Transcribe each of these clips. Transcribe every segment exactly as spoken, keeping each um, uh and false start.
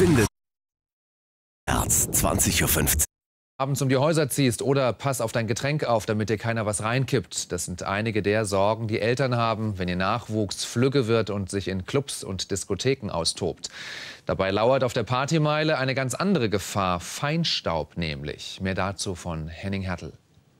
Finde März, zwanzig Uhr fünfzehn. Abends um die Häuser ziehst oder pass auf dein Getränk auf, damit dir keiner was reinkippt. Das sind einige der Sorgen, die Eltern haben, wenn ihr Nachwuchs flügge wird und sich in Clubs und Diskotheken austobt. Dabei lauert auf der Partymeile eine ganz andere Gefahr, Feinstaub nämlich. Mehr dazu von Henning Hertel.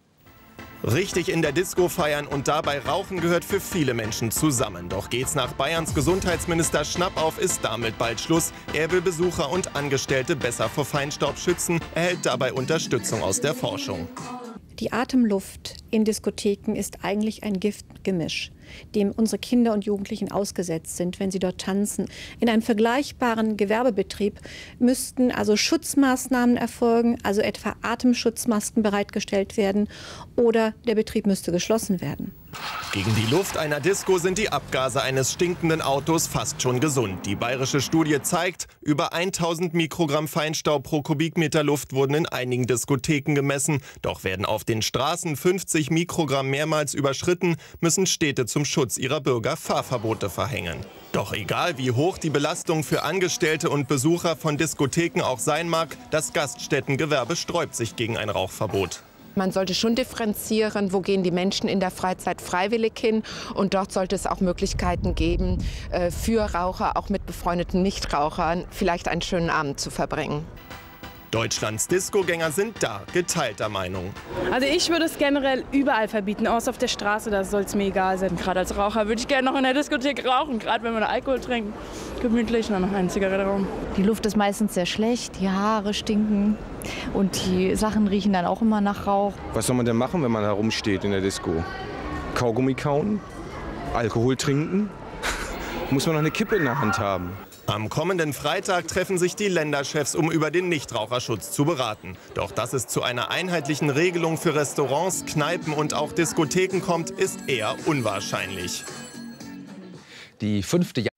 Richtig in der Disco feiern und dabei rauchen gehört für viele Menschen zusammen. Doch geht's nach Bayerns Gesundheitsminister Schnappauf, ist damit bald Schluss. Er will Besucher und Angestellte besser vor Feinstaub schützen, erhält dabei Unterstützung aus der Forschung. Die Atemluft in Diskotheken ist eigentlich ein Giftgemisch, dem unsere Kinder und Jugendlichen ausgesetzt sind, wenn sie dort tanzen. In einem vergleichbaren Gewerbebetrieb müssten also Schutzmaßnahmen erfolgen, also etwa Atemschutzmasken bereitgestellt werden oder der Betrieb müsste geschlossen werden. Gegen die Luft einer Disco sind die Abgase eines stinkenden Autos fast schon gesund. Die bayerische Studie zeigt, über tausend Mikrogramm Feinstaub pro Kubikmeter Luft wurden in einigen Diskotheken gemessen. Doch werden auf den Straßen fünfzig Mikrogramm mehrmals überschritten, müssen Städte zum Schutz ihrer Bürger Fahrverbote verhängen. Doch egal wie hoch die Belastung für Angestellte und Besucher von Diskotheken auch sein mag, das Gaststättengewerbe sträubt sich gegen ein Rauchverbot. Man sollte schon differenzieren, wo gehen die Menschen in der Freizeit freiwillig hin. Und dort sollte es auch Möglichkeiten geben, für Raucher, auch mit befreundeten Nichtrauchern, vielleicht einen schönen Abend zu verbringen. Deutschlands Discogänger sind da geteilter Meinung. Also ich würde es generell überall verbieten, außer auf der Straße, da soll es mir egal sein. Gerade als Raucher würde ich gerne noch in der Diskothek rauchen, gerade wenn man Alkohol trinkt, gemütlich und dann noch eine Zigarette rauchen. Die Luft ist meistens sehr schlecht, die Haare stinken und die Sachen riechen dann auch immer nach Rauch. Was soll man denn machen, wenn man herumsteht in der Disco? Kaugummi kauen? Alkohol trinken? Muss man noch eine Kippe in der Hand haben? Am kommenden Freitag treffen sich die Länderchefs, um über den Nichtraucherschutz zu beraten. Doch dass es zu einer einheitlichen Regelung für Restaurants, Kneipen und auch Diskotheken kommt, ist eher unwahrscheinlich. Die fünfte